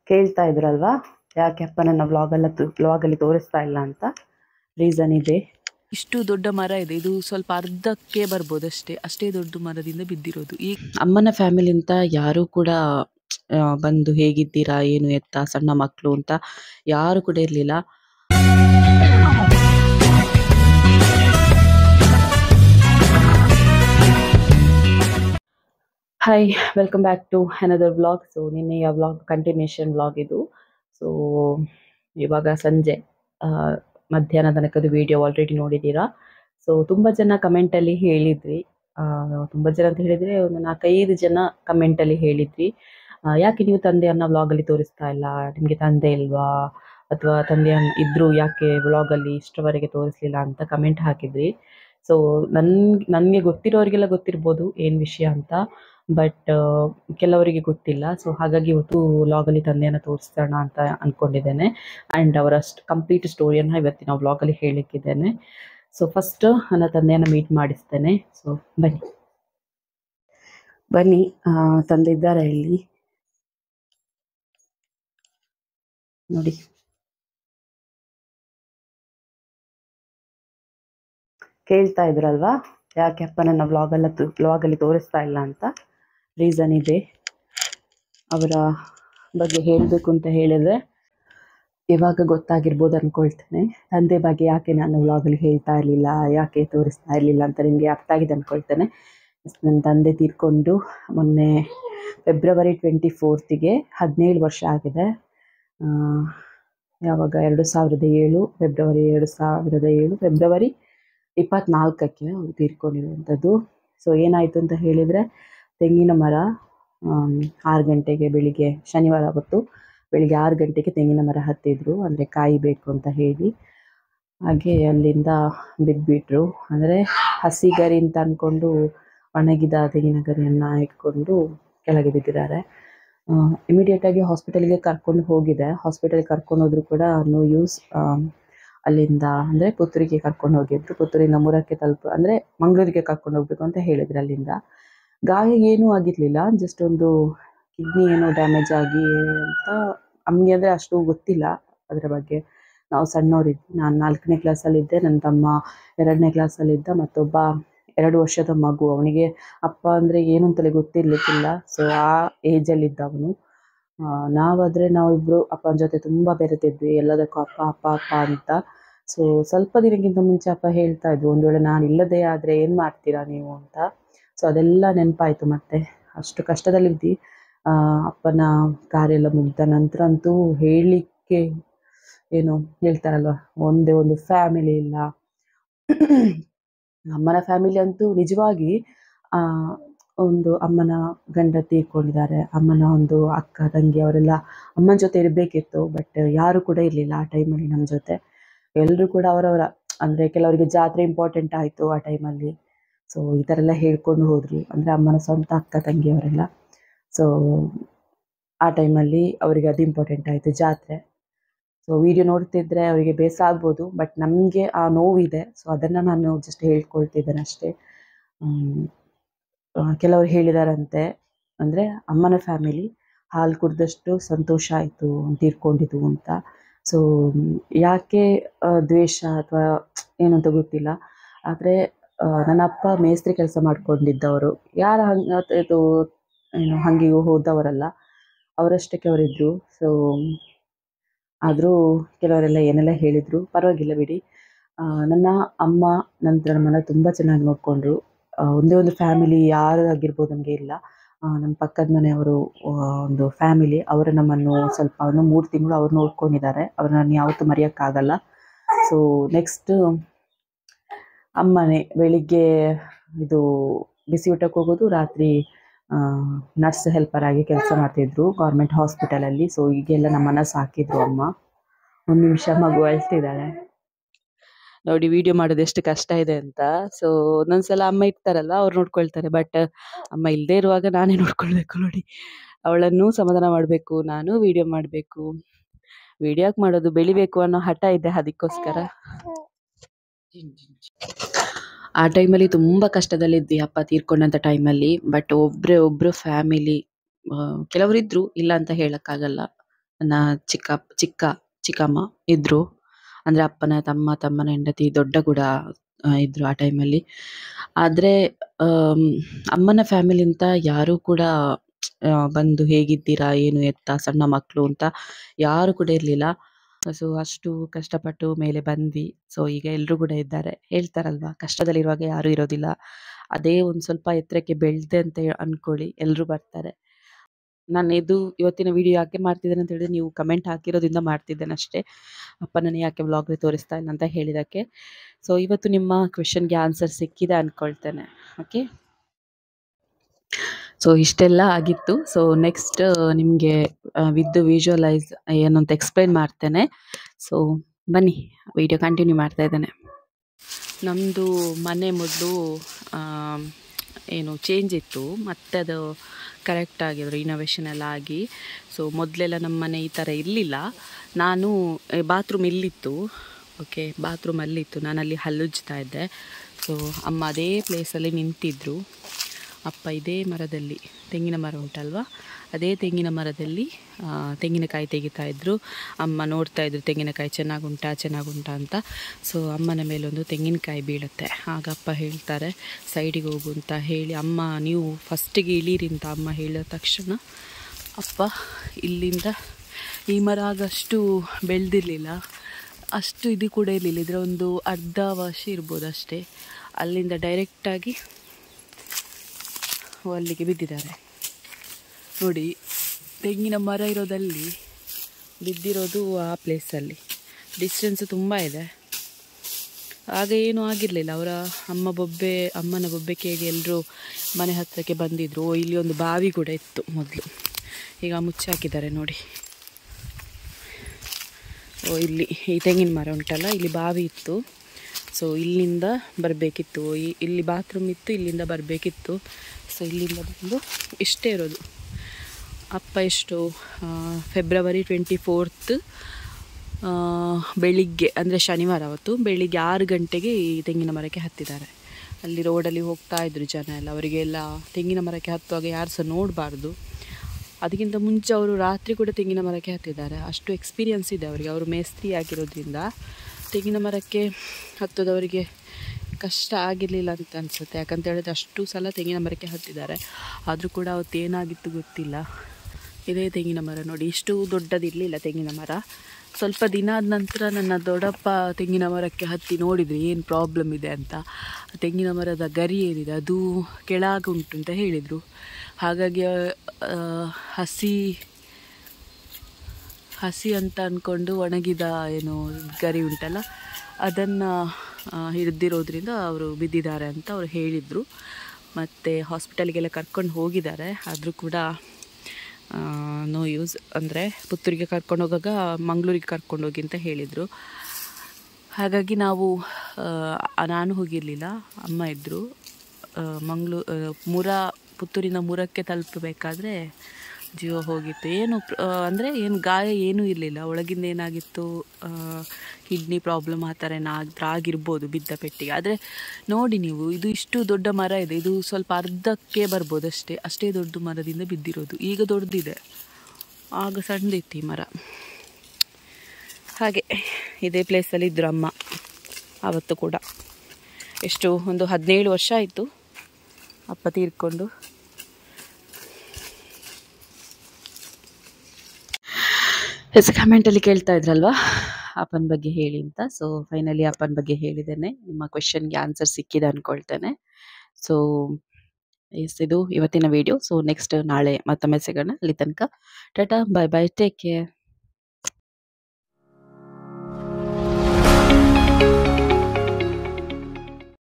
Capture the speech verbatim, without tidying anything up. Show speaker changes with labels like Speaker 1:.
Speaker 1: ಕೇಳ್ತಾ ಇದ್ರಲ್ವಾ ಯಾಕೆ ಅಪ್ಪ ನನ್ನ ವ್ಲಾಗಲ್ಲ ವ್ಲಾಗಲ್ಲಿ ತೋರಿಸ್ತಾ ಇಲ್ಲ ಅಂತ. ರೀಸನ್ ಇದೆ.
Speaker 2: ಇಷ್ಟು ದೊಡ್ಡ ಮರ ಇದೆ, ಇದು ಸ್ವಲ್ಪ ಅರ್ಧಕ್ಕೆ ಬರ್ಬೋದು ಅಷ್ಟೇ, ಅಷ್ಟೇ ದೊಡ್ಡ ಮರದಿಂದ ಬಿದ್ದಿರೋದು. ಈ
Speaker 1: ಅಮ್ಮನ ಫ್ಯಾಮಿಲಿ ಅಂತ ಯಾರು ಕೂಡ ಆ, ಬಂದು ಹೇಗಿದ್ದೀರಾ ಏನು ಎತ್ತ ಸಣ್ಣ ಮಕ್ಕಳು ಅಂತ ಯಾರು ಕೂಡ ಇರಲಿಲ್ಲ. Hi, welcome back to another vlog. So ನಿನ್ನೆಯ ವ್ಲಾಗ್ ಕಂಟಿನ್ಯೂಷನ್ ವ್ಲಾಗ್ ಇದು. ಸೊ ಇವಾಗ ಸಂಜೆ ಆ, ಮಧ್ಯಾಹ್ನ ತನಕದ ವಿಡಿಯೋ ಆಲ್ರೆಡಿ ನೋಡಿದ್ದೀರಾ. ಸೊ ತುಂಬ ಜನ ಕಮೆಂಟಲ್ಲಿ ಹೇಳಿದ್ರಿ, ಆ, ತುಂಬ ಜನ ಅಂತ ಹೇಳಿದರೆ ಒಂದು ನಾಲ್ಕೈದು ಜನ ಕಮೆಂಟಲ್ಲಿ ಹೇಳಿದ್ರಿ, ಆ, ಯಾಕೆ ನೀವು ತಂದೆಯನ್ನ ವ್ಲಾಗಲ್ಲಿ ತೋರಿಸ್ತಾ ಇಲ್ಲ, ನಿಮಗೆ ತಂದೆ ಇಲ್ವಾ, ಅಥವಾ ತಂದೆ ಇದ್ದರೂ ಯಾಕೆ ವ್ಲಾಗಲ್ಲಿ ಇಷ್ಟರವರೆಗೆ ತೋರಿಸ್ಲಿಲ್ಲ ಅಂತ ಕಮೆಂಟ್ ಹಾಕಿದ್ರಿ. ಸೊ ನನ್ ನನಗೆ ಗೊತ್ತಿರೋರಿಗೆಲ್ಲ ಗೊತ್ತಿರ್ಬೋದು ಏನು ವಿಷಯ ಅಂತ, ಬಟ್ ಕೆಲವರಿಗೆ ಗೊತ್ತಿಲ್ಲ. ಸೊ ಹಾಗಾಗಿ ಇವತ್ತು ವ್ಲಾಗಲ್ಲಿ ತಂದೆಯನ್ನು ತೋರಿಸೋಣ ಅಂತ ಅಂದ್ಕೊಂಡಿದ್ದೇನೆ. ಆ್ಯಂಡ್ ಅವರಷ್ಟು ಕಂಪ್ಲೀಟ್ ಸ್ಟೋರಿಯನ್ನು ಇವತ್ತಿನ ವ್ಲಾಗಲ್ಲಿ ಹೇಳಲಿಕ್ಕಿದ್ದೇನೆ. ಸೊ ಫಸ್ಟ್ ನನ್ನ ತಂದೆಯನ್ನು ಮೀಟ್ ಮಾಡಿಸ್ತೇನೆ. ಸೊ ಬನ್ನಿ ಬನ್ನಿ ಆ, ತಂದೆ ಇದ್ದಾರೆ ಇಲ್ಲಿ ನೋಡಿ. ಕೇಳ್ತಾ ಇದ್ರಲ್ವಾ ಯಾಕೆ ಅಪ್ಪ ನನ್ನ ವ್ಲಾಗಲ್ಲ ವ್ಲಾಗಲ್ಲಿ ತೋರಿಸ್ತಾ ಇಲ್ಲ ಅಂತ. ರೀಸನ್ ಇದೆ. ಅವರ ಬಗ್ಗೆ ಹೇಳಬೇಕು ಅಂತ ಹೇಳಿದ್ರೆ ಇವಾಗ ಗೊತ್ತಾಗಿರ್ಬೋದು ಅಂದ್ಕೊಳ್ತೇನೆ. ತಂದೆ ಬಗ್ಗೆ ಯಾಕೆ ನಾನು ವ್ಲಾಗಲ್ಲಿ ಹೇಳ್ತಾ ಇರಲಿಲ್ಲ, ಯಾಕೆ ತೋರಿಸ್ತಾ ಇರಲಿಲ್ಲ ಅಂತ ನಿಮಗೆ ಅರ್ಥ ಆಗಿದೆ ಅಂದ್ಕೊಳ್ತೇನೆ. ನನ್ನ ತಂದೆ ತೀರ್ಕೊಂಡು ಮೊನ್ನೆ ಫೆಬ್ರವರಿ ಟ್ವೆಂಟಿ ಫೋರ್ತಿಗೆ ಹದಿನೇಳು ವರ್ಷ ಆಗಿದೆ. ಆ, ಯಾವಾಗ ಎರಡು ಸಾವಿರದ ಏಳು ಫೆಬ್ರವರಿ ಎರಡು ಸಾವಿರದ ಏಳು ಫೆಬ್ರವರಿ ಇಪ್ಪತ್ನಾಲ್ಕಕ್ಕೆ ಅವರು ತೀರ್ಕೊಂಡಿರುವಂಥದ್ದು. ಸೊ ಏನಾಯಿತು ಅಂತ ಹೇಳಿದರೆ, ತೆಂಗಿನ ಮರ ಆಮ್, ಆರು ಗಂಟೆಗೆ ಬೆಳಿಗ್ಗೆ ಶನಿವಾರ ಹೊತ್ತು ಬೆಳಿಗ್ಗೆ ಆರು ಗಂಟೆಗೆ ತೆಂಗಿನ ಮರ ಹತ್ತಿದ್ರು, ಅಂದರೆ ಕಾಯಿ ಬೇಕು ಅಂತ ಹೇಳಿ. ಹಾಗೆ ಅಲ್ಲಿಂದ ಬಿದ್ದುಬಿಟ್ರು. ಅಂದರೆ ಹಸಿ ಗರಿ ಅಂತ ಅಂದ್ಕೊಂಡು ಒಣಗಿದ ತೆಂಗಿನ ಗರಿಯನ್ನು ಇಟ್ಕೊಂಡು ಕೆಳಗೆ ಬಿದ್ದಿದ್ದಾರೆ. ಇಮಿಡಿಯೇಟಾಗಿ ಹಾಸ್ಪಿಟಲ್ಗೆ ಕರ್ಕೊಂಡು ಹೋಗಿದೆ. ಹಾಸ್ಪಿಟಲ್ಗೆ ಕರ್ಕೊಂಡು ಹೋದರೂ ಕೂಡ ನೋ ಯೂಸ್. ಅಲ್ಲಿಂದ ಅಂದರೆ ಪುತ್ತೂರಿಗೆ ಕರ್ಕೊಂಡು ಹೋಗಿದ್ರು. ಪುತ್ತೂರಿಂದ ಮೂರಕ್ಕೆ ತಲುಪ ಅಂದರೆ ಮಂಗಳೂರಿಗೆ ಕರ್ಕೊಂಡು ಹೋಗ್ಬೇಕು ಅಂತ ಹೇಳಿದ್ರು. ಅಲ್ಲಿಂದ ಗಾಯ ಏನೂ ಆಗಿರಲಿಲ್ಲ, ಜಸ್ಟ್ ಒಂದು ಕಿಡ್ನಿ ಏನೋ ಡ್ಯಾಮೇಜ್ ಆಗಿ ಅಂತ. ನಮಗೆ ಅಂದರೆ ಅಷ್ಟು ಗೊತ್ತಿಲ್ಲ ಅದರ ಬಗ್ಗೆ, ನಾವು ಸಣ್ಣವರಿದ್ವಿ. ನಾನು ನಾಲ್ಕನೇ ಕ್ಲಾಸಲ್ಲಿದ್ದೆ, ನನ್ನ ತಮ್ಮ ಎರಡನೇ ಕ್ಲಾಸಲ್ಲಿದ್ದ, ಮತ್ತೊಬ್ಬ ಎರಡು ವರ್ಷದ ಮಗು. ಅವನಿಗೆ ಅಪ್ಪ ಅಂದರೆ ಏನು ಅಂತಲೇ ಗೊತ್ತಿರಲಿಕ್ಕಿಲ್ಲ. ಸೊ ಆ ಏಜಲ್ಲಿದ್ದ ಅವನು. ನಾವಾದರೆ ನಾವಿಬ್ಬರು ಅಪ್ಪನ ಜೊತೆ ತುಂಬ ಬೆರೆತಿದ್ವಿ, ಎಲ್ಲದಕ್ಕೂ ಅಪ್ಪ ಅಪ್ಪ ಅಪ್ಪ ಅಂತ. ಸೊ ಸ್ವಲ್ಪ ದಿನಕ್ಕಿಂತ ಮುಂಚೆ ಅಪ್ಪ ಹೇಳ್ತಾ ಇದ್ವು, ಒಂದು ವೇಳೆ ನಾನು ಇಲ್ಲದೇ ಆದರೆ ಏನು ಮಾಡ್ತೀರಾ ನೀವು ಅಂತ. ಸೊ ಅದೆಲ್ಲ ನೆನಪಾಯಿತು. ಮತ್ತೆ ಅಷ್ಟು ಕಷ್ಟದಲ್ಲಿದ್ದಿ. ಅಪ್ಪನ ಕಾರ್ಯ ಎಲ್ಲ ಮುಗಿದ ನಂತರ ಅಂತೂ ಹೇಳಲಿಕ್ಕೆ ಏನು ಹೇಳ್ತಾರಲ್ವ, ಒಂದೇ ಒಂದು ಫ್ಯಾಮಿಲಿ ಇಲ್ಲ. ಅಮ್ಮನ ಫ್ಯಾಮಿಲಿ ಅಂತೂ ನಿಜವಾಗಿ ಒಂದು ಅಮ್ಮನ ಗಂಡ ತೀರ್ಕೊಂಡಿದ್ದಾರೆ, ಅಮ್ಮನ ಒಂದು ಅಕ್ಕ ತಂಗಿ ಅವರೆಲ್ಲ ಅಮ್ಮನ ಜೊತೆ ಇರಬೇಕಿತ್ತು. ಬಟ್ ಯಾರು ಕೂಡ ಇರಲಿಲ್ಲ ಆ ಟೈಮಲ್ಲಿ ನಮ್ಮ ಜೊತೆ. ಎಲ್ಲರೂ ಕೂಡ ಅವರವರ ಅಂದರೆ ಕೆಲವರಿಗೆ ಜಾತ್ರೆ ಇಂಪಾರ್ಟೆಂಟ್ ಆಯಿತು ಆ ಟೈಮಲ್ಲಿ. ಸೊ ಈ ಥರ ಎಲ್ಲ ಹೇಳ್ಕೊಂಡು ಹೋದರು, ಅಂದರೆ ಅಮ್ಮನ ಸ್ವಂತ ಅಕ್ಕ ತಂಗಿಯವರೆಲ್ಲ. ಸೊ ಆ ಟೈಮಲ್ಲಿ ಅವರಿಗೆ ಅದು ಇಂಪಾರ್ಟೆಂಟ್ ಆಯಿತು, ಜಾತ್ರೆ. ಸೊ ವಿಡಿಯೋ ನೋಡ್ತಿದ್ರೆ ಅವರಿಗೆ ಬೇಸರ ಆಗ್ಬೋದು, ಬಟ್ ನಮಗೆ ಆ ನೋವಿದೆ. ಸೊ ಅದನ್ನು ನಾನು ಜಸ್ಟ್ ಹೇಳ್ಕೊಳ್ತಿದ್ದೇನೆ ಅಷ್ಟೇ. ಕೆಲವರು ಹೇಳಿದಾರಂತೆ, ಅಂದರೆ ಅಮ್ಮನ ಫ್ಯಾಮಿಲಿ ಹಾಲು ಕುಡಿದಷ್ಟು ಸಂತೋಷ ಆಯಿತು ತೀರ್ಕೊಂಡಿದ್ದು ಅಂತ. ಸೊ ಯಾಕೆ ದ್ವೇಷ ಅಥವಾ ಏನು ಅಂತ ಗೊತ್ತಿಲ್ಲ, ಆದರೆ ನನ್ನ ಅಪ್ಪ ಮೇಸ್ತ್ರಿ ಕೆಲಸ ಮಾಡ್ಕೊಂಡಿದ್ದವರು, ಯಾರ ಹಂಗೆ ಇದು ಏನು ಹಂಗಿಗೂ ಹೋದವರಲ್ಲ, ಅವರಷ್ಟಕ್ಕೆ ಅವರಿದ್ದರು. ಸೊ ಆದರೂ ಕೆಲವರೆಲ್ಲ ಏನೆಲ್ಲ ಹೇಳಿದರು, ಪರವಾಗಿಲ್ಲ ಬಿಡಿ. ನನ್ನ ಅಮ್ಮ ನಂತರ ನಮ್ಮನ್ನು ತುಂಬ ಚೆನ್ನಾಗಿ ನೋಡಿಕೊಂಡ್ರು. ಒಂದೇ ಒಂದು ಫ್ಯಾಮಿಲಿ ಯಾರು ಆಗಿರ್ಬೋದು ನನಗೆ ಇಲ್ಲ, ನಮ್ಮ ಪಕ್ಕದ ಮನೆಯವರು ಒಂದು ಫ್ಯಾಮಿಲಿ, ಅವರು ನಮ್ಮನ್ನು ಸ್ವಲ್ಪ ಒಂದು ಮೂರು ತಿಂಗಳು ಅವ್ರು ನೋಡ್ಕೊಂಡಿದ್ದಾರೆ. ಅವ್ರನ್ನ ನಾನು ಯಾವತ್ತೂ ಮರೆಯೋಕ್ಕಾಗಲ್ಲ. ಸೊ ನೆಕ್ಸ್ಟ್ ಅಮ್ಮನೇ ಬೆಳಿಗ್ಗೆ ಇದು ಬಿಸಿ ಊಟಕ್ಕೆ ಹೋಗೋದು, ರಾತ್ರಿ ನರ್ಸ್ ಹೆಲ್ಪರ್ ಆಗಿ ಕೆಲಸ ಮಾಡ್ತಿದ್ರು ಗೌರ್ಮೆಂಟ್ ಹಾಸ್ಪಿಟಲಲ್ಲಿ. ಸೊ ಈಗೆಲ್ಲ ನಮ್ಮನ್ನು ಸಾಕಿದ್ರು ಅಮ್ಮ. ಒಂದು ನಿಮಿಷ ಮಗು ಅಳ್ತಿದ್ದಾಳೆ ನೋಡಿ, ವಿಡಿಯೋ ಮಾಡೋದು ಎಷ್ಟು ಕಷ್ಟ ಇದೆ ಅಂತ. ಸೊ ಒಂದೊಂದ್ಸಲ ಅಮ್ಮ ಇರ್ತಾರಲ್ಲ ಅವ್ರು ನೋಡ್ಕೊಳ್ತಾರೆ, ಬಟ್ ಅಮ್ಮ ಇಲ್ಲದೆ ಇರುವಾಗ ನಾನೇ ನೋಡ್ಕೊಳ್ಬೇಕು ನೋಡಿ. ಅವಳನ್ನು ಸಮಾಧಾನ ಮಾಡಬೇಕು, ನಾನು ವಿಡಿಯೋ ಮಾಡಬೇಕು. ವಿಡಿಯೋ ಯಾಕೆ ಮಾಡೋದು, ಬೆಳಿಬೇಕು ಅನ್ನೋ ಹಠ ಇದೆ, ಅದಕ್ಕೋಸ್ಕರ. ಆ ಟೈಮಲ್ಲಿ ತುಂಬ ಕಷ್ಟದಲ್ಲಿದ್ವಿ ಅಪ್ಪ ತೀರ್ಕೊಂಡಂಥ ಟೈಮಲ್ಲಿ. ಬಟ್ ಒಬ್ಬರೇ ಒಬ್ಬರು ಫ್ಯಾಮಿಲಿ ಕೆಲವರಿದ್ದರು, ಇಲ್ಲ ಅಂತ ಹೇಳೋಕ್ಕಾಗಲ್ಲ. ನನ್ನ ಚಿಕ್ಕ ಚಿಕ್ಕ ಚಿಕ್ಕಮ್ಮ ಇದ್ದರು. ಅಂದರೆ ಅಪ್ಪನ ತಮ್ಮ ತಮ್ಮನ ಹೆಂಡತಿ ದೊಡ್ಡ ಕೂಡ ಆ, ಇದ್ರು ಆ ಟೈಮಲ್ಲಿ. ಆದರೆ ಅಮ್ಮನ ಫ್ಯಾಮಿಲಿಂತ ಯಾರೂ ಕೂಡ ಆ, ಬಂದು ಹೇಗಿದ್ದೀರಾ ಏನು ಎತ್ತ ಸಣ್ಣ ಮಕ್ಕಳು ಅಂತ ಯಾರು ಕೂಡ ಇರಲಿಲ್ಲ. ಸೊ ಅಷ್ಟು ಕಷ್ಟಪಟ್ಟು ಮೇಲೆ ಬಂದ್ವಿ. ಸೊ ಈಗ ಎಲ್ಲರೂ ಕೂಡ ಇದ್ದಾರೆ. ಹೇಳ್ತಾರಲ್ವಾ, ಕಷ್ಟದಲ್ಲಿರುವಾಗ ಯಾರೂ ಇರೋದಿಲ್ಲ. ಅದೇ ಒಂದು ಸ್ವಲ್ಪ ಎತ್ತರಕ್ಕೆ ಬೆಳೆದೆ ಅಂತ ಹೇಳಿ ಅನ್ಕೊಳ್ಳಿ, ಎಲ್ಲರೂ ಬರ್ತಾರೆ. ನಾನು ಇದು ಇವತ್ತಿನ ವಿಡಿಯೋ ಯಾಕೆ ಮಾಡ್ತಿದ್ದೇನೆ ಅಂತ ಹೇಳಿದ್ರೆ, ನೀವು ಕಮೆಂಟ್ ಹಾಕಿರೋದ್ರಿಂದ ಮಾಡ್ತಿದ್ದೇನೆ ಅಷ್ಟೇ. ಅಪ್ಪನನ್ನು ಯಾಕೆ ವ್ಲಾಗ್ಲಿ ತೋರಿಸ್ತಾ ಇಲ್ಲ ಅಂತ ಹೇಳಿದ್ದಕ್ಕೆ. ಸೊ ಇವತ್ತು ನಿಮ್ಮ ಕ್ವೆಶನ್ಗೆ ಆನ್ಸರ್ ಸಿಕ್ಕಿದೆ ಅಂದ್ಕೊಳ್ತೇನೆ. ಓಕೆ, ಸೊ ಇಷ್ಟೆಲ್ಲ ಆಗಿತ್ತು. ಸೊ ನೆಕ್ಸ್ಟ್ ನಿಮಗೆ ವಿತ್ ವಿಜುವಲೈಸ್ ಏನು ಅಂತ ಎಕ್ಸ್ಪ್ಲೈನ್ ಮಾಡ್ತೇನೆ. ಸೊ ಬನ್ನಿ, ವಿಡಿಯೋ ಕಂಟಿನ್ಯೂ ಮಾಡ್ತಾ ಇದ್ದೇನೆ. ನಮ್ಮದು ಮನೆ ಮೊದಲು ಏನು ಚೇಂಜ್ ಇತ್ತು, ಮತ್ತೆ ಅದು ಕರೆಕ್ಟ್ ಆಗಿದ್ರು, ಇನೋವೇಷನ್ ಎಲ್ಲ ಆಗಿ. ಸೊ ಮೊದಲೆಲ್ಲ ನಮ್ಮ ಮನೆ ಈ ಥರ ಇರಲಿಲ್ಲ. ನಾನು ಬಾತ್ರೂಮ್ ಇಲ್ಲಿತ್ತು, ಓಕೆ, ಬಾತ್ರೂಮ್ ಅಲ್ಲಿತ್ತು, ನಾನು ಅಲ್ಲಿ ಹಲ್ಲುಜ್ತಾ ಇದ್ದೆ. ಸೊ ಅಮ್ಮ ಅದೇ ಪ್ಲೇಸಲ್ಲಿ ನಿಂತಿದ್ದರು. ಅಪ್ಪ ಇದೇ ಮರದಲ್ಲಿ, ತೆಂಗಿನ ಮರ ಉಂಟಲ್ವ, ಅದೇ ತೆಂಗಿನ ಮರದಲ್ಲಿ ತೆಂಗಿನಕಾಯಿ ತೆಗಿತಾ ಇದ್ದರು. ಅಮ್ಮ ನೋಡ್ತಾ ಇದ್ರು ತೆಂಗಿನಕಾಯಿ ಚೆನ್ನಾಗುಂಟಾ ಚೆನ್ನಾಗುಂಟಾ ಅಂತ. ಸೊ ಅಮ್ಮನ ಮೇಲೊಂದು ತೆಂಗಿನಕಾಯಿ ಬೀಳುತ್ತೆ. ಆಗ ಅಪ್ಪ ಹೇಳ್ತಾರೆ ಸೈಡಿಗೆ ಹೋಗು ಅಂತ ಹೇಳಿ, ಅಮ್ಮ ನೀವು ಫಸ್ಟಿಗೆ ಇಳೀರಿ ಅಂತ ಅಮ್ಮ ಹೇಳಿದ ತಕ್ಷಣ ಅಪ್ಪ ಇಲ್ಲಿಂದ, ಈ ಮರ ಆಗಷ್ಟು ಬೆಳೆದಿರಲಿಲ್ಲ, ಅಷ್ಟು ಇದು ಕೂಡ ಇರಲಿಲ್ಲ, ಇದರ ಒಂದು ಅರ್ಧ ವರ್ಷ ಇರ್ಬೋದು ಅಷ್ಟೇ, ಅಲ್ಲಿಂದ ಡೈರೆಕ್ಟಾಗಿ ಅಲ್ಲಿಗೆ ಬಿದ್ದಿದ್ದಾರೆ. ನೋಡಿ, ತೆಂಗಿನ ಮರ ಇರೋದಲ್ಲಿ ಬಿದ್ದಿರೋದು ಆ ಪ್ಲೇಸಲ್ಲಿ, ಡಿಸ್ಟೆನ್ಸ್ ತುಂಬ ಇದೆ. ಆಗ ಏನೂ ಆಗಿರಲಿಲ್ಲ. ಅವರ ಅಮ್ಮ ಬೊಬ್ಬೆ ಅಮ್ಮನ ಬೊಬ್ಬೆ ಕೇಳಿ ಎಲ್ಲರೂ ಮನೆ ಹತ್ತಿರಕ್ಕೆ ಬಂದಿದ್ದರು. ಓ, ಇಲ್ಲಿ ಒಂದು ಬಾವಿ ಕೂಡ ಇತ್ತು ಮೊದಲು, ಈಗ ಮುಚ್ಚಾಕಿದ್ದಾರೆ ನೋಡಿ. ಓ, ಇಲ್ಲಿ ಈ ತೆಂಗಿನ ಮರ ಉಂಟಲ್ಲ, ಇಲ್ಲಿ ಬಾವಿ ಇತ್ತು. ಸೊ ಇಲ್ಲಿಂದ ಬರಬೇಕಿತ್ತು, ಇಲ್ಲಿ ಬಾತ್ರೂಮ್ ಇತ್ತು, ಇಲ್ಲಿಂದ ಬರಬೇಕಿತ್ತು. ಸೊ ಇಲ್ಲಿಂದ ಬಂದು ಇಷ್ಟೇ ಇರೋದು. ಅಪ್ಪ ಎಷ್ಟು ಫೆಬ್ರವರಿ ಟ್ವೆಂಟಿ ಫೋರ್ತ್ ಬೆಳಿಗ್ಗೆ, ಅಂದರೆ ಶನಿವಾರ ಅವತ್ತು ಬೆಳಿಗ್ಗೆ ಆರು ಗಂಟೆಗೆ ಈ ತೆಂಗಿನ ಮರಕ್ಕೆ ಹತ್ತಿದ್ದಾರೆ. ಅಲ್ಲಿ ರೋಡಲ್ಲಿ ಹೋಗ್ತಾ ಇದ್ರು ಜನ ಎಲ್ಲ. ಅವರಿಗೆಲ್ಲ ತೆಂಗಿನ ಮರಕ್ಕೆ ಹತ್ತುವಾಗ ಯಾರು ಸಹ ನೋಡಬಾರ್ದು. ಅದಕ್ಕಿಂತ ಮುಂಚೆ ಅವರು ರಾತ್ರಿ ಕೂಡ ತೆಂಗಿನ ಮರಕ್ಕೆ ಹತ್ತಿದ್ದಾರೆ. ಅಷ್ಟು ಎಕ್ಸ್ಪೀರಿಯನ್ಸ್ ಇದೆ ಅವರಿಗೆ. ಅವರು ಮೇಸ್ತ್ರಿ ಆಗಿರೋದ್ರಿಂದ ತೆಂಗಿನ ಮರಕ್ಕೆ ಹತ್ತೋದವರಿಗೆ ಕಷ್ಟ ಆಗಿರಲಿಲ್ಲ ಅಂತ ಅನಿಸುತ್ತೆ. ಯಾಕಂತ ಹೇಳಿದ್ರೆ ಅಷ್ಟು ಸಲ ತೆಂಗಿನ ಮರಕ್ಕೆ ಹತ್ತಿದ್ದಾರೆ. ಆದರೂ ಕೂಡ ಅವತ್ತು ಏನಾಗಿತ್ತು ಗೊತ್ತಿಲ್ಲ. ಇದೇ ತೆಂಗಿನ ಮರ ನೋಡಿ, ಇಷ್ಟು ದೊಡ್ಡದಿರಲಿಲ್ಲ ತೆಂಗಿನ ಮರ. ಸ್ವಲ್ಪ ದಿನ ಆದ ನಂತರ ನನ್ನ ದೊಡ್ಡಪ್ಪ ತೆಂಗಿನ ಮರಕ್ಕೆ ಹತ್ತಿ ನೋಡಿದರೆ ಏನು ಪ್ರಾಬ್ಲಮ್ ಇದೆ ಅಂತ. ತೆಂಗಿನ ಮರದ ಗರಿ ಏನಿದೆ ಅದು ಕೆಳಗೆ ಉಂಟು ಅಂತ ಹೇಳಿದರು. ಹಾಗಾಗಿ ಹಸಿ ಹಸಿ ಅಂತ ಅಂದ್ಕೊಂಡು ಒಣಗಿದ ಏನು ಗರಿ ಉಂಟಲ್ಲ ಅದನ್ನು ಹಿಡಿದಿರೋದ್ರಿಂದ ಅವರು ಬಿದ್ದಿದ್ದಾರೆ ಅಂತ ಅವರು ಹೇಳಿದರು. ಮತ್ತು ಹಾಸ್ಪಿಟಲ್ಗೆಲ್ಲ ಕರ್ಕೊಂಡು ಹೋಗಿದ್ದಾರೆ. ಆದರೂ ಕೂಡ ನೋ ಯೂಸ್. ಅಂದರೆ ಪುತ್ತೂರಿಗೆ ಕರ್ಕೊಂಡು ಹೋಗಾಗ ಮಂಗಳೂರಿಗೆ ಕರ್ಕೊಂಡು ಹೋಗಿ ಅಂತ ಹೇಳಿದರು. ಹಾಗಾಗಿ ನಾವು ನಾನು ಹೋಗಿರಲಿಲ್ಲ, ಅಮ್ಮ ಇದ್ದರು. ಮಂಗಳೂ ಮುರ ಪುತ್ತೂರಿನ ಮುರಕ್ಕೆ ತಲುಪಬೇಕಾದ್ರೆ ಜೀವ ಹೋಗಿತ್ತು. ಏನು ಅಂದರೆ ಏನು ಗಾಯ ಏನೂ ಇರಲಿಲ್ಲ. ಒಳಗಿಂದ ಏನಾಗಿತ್ತು, ಕಿಡ್ನಿ ಪ್ರಾಬ್ಲಮ್ ಆ ಥರ ಏನಾದ್ರೂ ಆಗಿರ್ಬೋದು ಬಿದ್ದ ಪೆಟ್ಟಿಗೆ. ಆದರೆ ನೋಡಿ ನೀವು, ಇದು ಇಷ್ಟು ದೊಡ್ಡ ಮರ ಇದೆ, ಇದು ಸ್ವಲ್ಪ ಅರ್ಧಕ್ಕೆ ಬರ್ಬೋದು ಅಷ್ಟೇ, ಅಷ್ಟೇ ದೊಡ್ಡ ಮರದಿಂದ ಬಿದ್ದಿರೋದು. ಈಗ ದೊಡ್ಡದಿದೆ, ಆಗ ಸಣ್ಣದಿತ್ತು ಈ ಮರ. ಹಾಗೆ ಇದೇ ಪ್ಲೇಸಲ್ಲಿ ಇದ್ದರು ಅಮ್ಮ ಆವತ್ತು ಕೂಡ. ಎಷ್ಟು ಒಂದು ಹದಿನೇಳು ವರ್ಷ ಆಯಿತು ಅಪ್ಪ ತೀರ್ಕೊಂಡು. ಎಸ್ ಕಮೆಂಟಲ್ಲಿ ಕೇಳ್ತಾ ಇದ್ರಲ್ವಾ ಅಪ್ಪನ ಬಗ್ಗೆ ಹೇಳಿ ಅಂತ. ಸೊ ಫೈನಲಿ ಅಪ್ಪನ ಬಗ್ಗೆ ಹೇಳಿದ್ದೇನೆ. ನಿಮ್ಮ ಕ್ವೆಶನ್ಗೆ ಆನ್ಸರ್ ಸಿಕ್ಕಿದೆ ಅಂದ್ಕೊಳ್ತೇನೆ. ಸೊ ಎಸ್, ಇದು ಇವತ್ತಿನ ವಿಡಿಯೋ. ಸೊ ನೆಕ್ಸ್ಟ್ ನಾಳೆ ಮತ್ತೊಮ್ಮೆ ಸಿಗೋಣ. ಅಲ್ಲಿ ತನಕ tata, bye bye, take care.